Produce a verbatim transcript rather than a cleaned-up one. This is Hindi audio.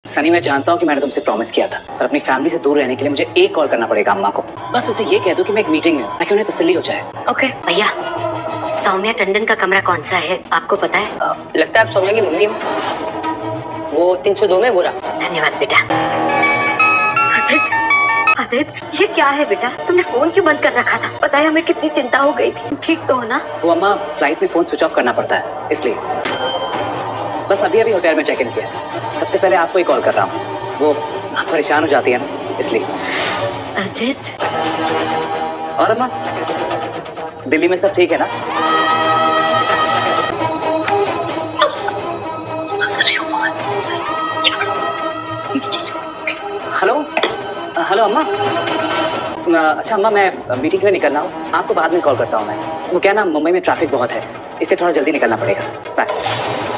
सनी, मैं जानता हूँ कि मैंने तुमसे प्रॉमिस किया था, पर अपनी फैमिली से दूर रहने के लिए मुझे एक कॉल करना पड़ेगा अम्मा को। बस उनसे ये कह दो कि मैं एक मीटिंग में हूँ, ताकि उन्हें तसल्ली हो जाए। ओके भैया, सौम्या टंडन का कमरा कौन सा है आपको पता है? आ, लगता है आप सौम्या की मम्मी हो। वो तीन सौ दो में बोला। धन्यवाद बेटा। आदित्य, आदित्य, ये क्या है बेटा? तुमने फोन क्यों बंद कर रखा था? पता है हमें कितनी चिंता हो गई थी। ठीक तो हो ना? वो अम्मा, फ्लाइट में फोन स्विच ऑफ करना पड़ता है, इसलिए बस अभी अभी होटल में चेक इन किया है। सबसे पहले आपको ही कॉल कर रहा हूँ। वो आप परेशान हो जाती है ना, इसलिए। आदित्य, और अम्मा, दिल्ली में सब ठीक है ना? हेलो हेलो अम्मा। अच्छा अम्मा, मैं मीटिंग के लिए निकलना हूँ, आपको बाद में कॉल करता हूँ मैं। वो क्या ना, मुंबई में ट्रैफिक बहुत है, इसलिए थोड़ा जल्दी निकलना पड़ेगा। बाय।